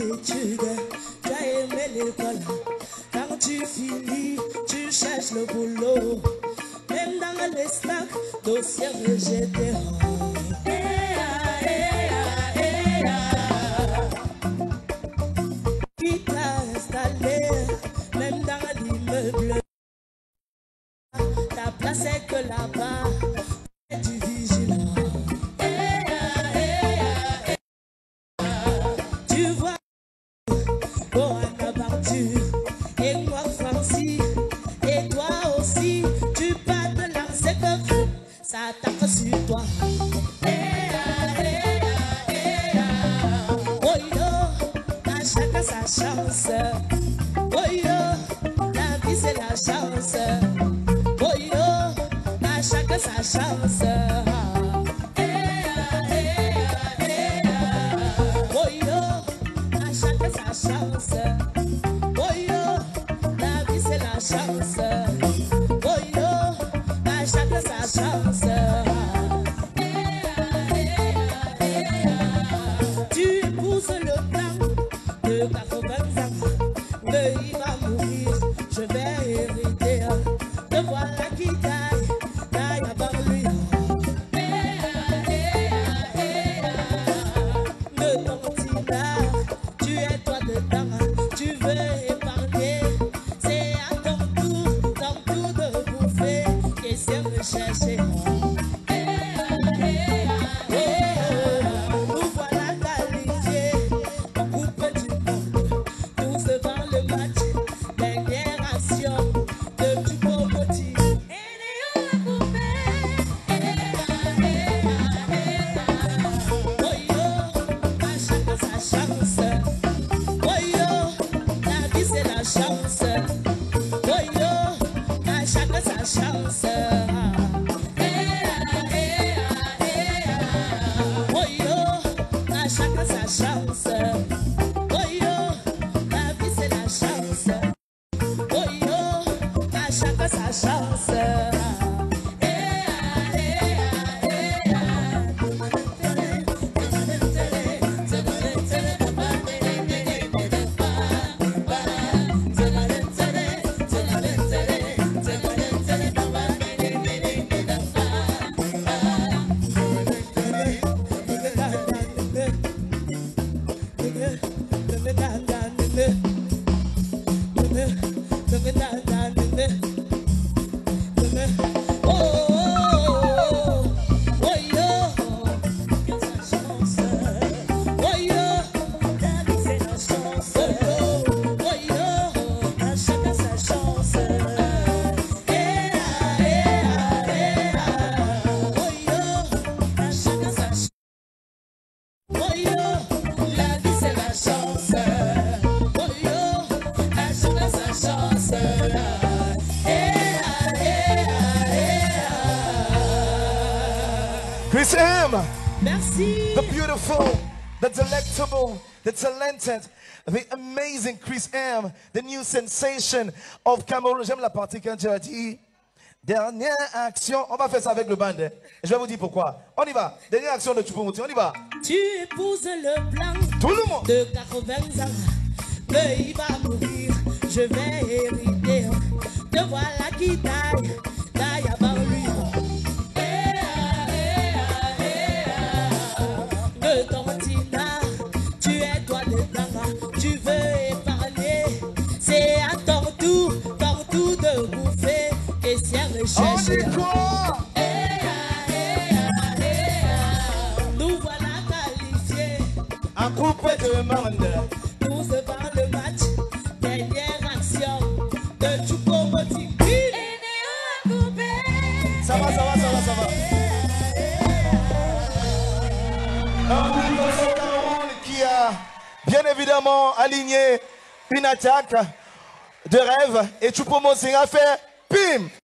d'études, tu as aimé l'école. Quand tu finis, tu cherches le boulot. Même dans les stacks, dossier rejeté. Qui t'a installé, même dans l'immeuble. Ta place est que là-bas, tu vigilant. Tu vois, bon, et moi Francis, et toi aussi, tu pars de lancer que ça attaque sur toi. Oh yo, à chacun sa chance. Oh yo, la vie c'est la chance. Oh yo, à chacun sa chance. Oh yo, à chacun sa chance. Oh yo, la vie c'est la chance. Oh yo, à chacun sa chance. Tu épouses le plan de 80 ans, mais il va mourir, je vais hériter. Te voilà qui taille, taille avant lui. Ne t'en pas, tu es toi dedans, tu veux épargner. C'est à ton tour de bouffer et c'est rechercher. Nous voilà qualifiés, coupe du monde, tous devant le match, dernière action de du beau petit. Oh yo, à chacun sa chance. Oh yo, la vie c'est la chance. Oh yo, à chacun sa chance. Oh yo, à chacun sa chance. Oh yo, la vie c'est la chance. Oh yo, à chacun sa chance. Chris M. Merci. The beautiful, the delectable, the talented, the amazing Chris M. The new sensation of Cameroon. J'aime la partie quand tu as dit dernière action. On va faire ça avec le band. Hein. Je vais vous dire pourquoi. On y va. Dernière action de Choupo-Moting. On y va. Tu épouses le plan Tout le monde de 80 ans. Mais il va mourir, je vais hériter. Te voilà qui taille, taille avant lui. Ne t'en pas, tu es toi dedans, tu veux épargner. C'est à ton tour de bouffer et c'est rechercher. on y croit. Nous voilà qualifiés. Un couple de monde. Tous devant le match, dernière action de Choupo-Moting. Ça va. Un Cameroun qui a bien évidemment aligné une attaque de rêve et Choupo-Moting a fait PIM.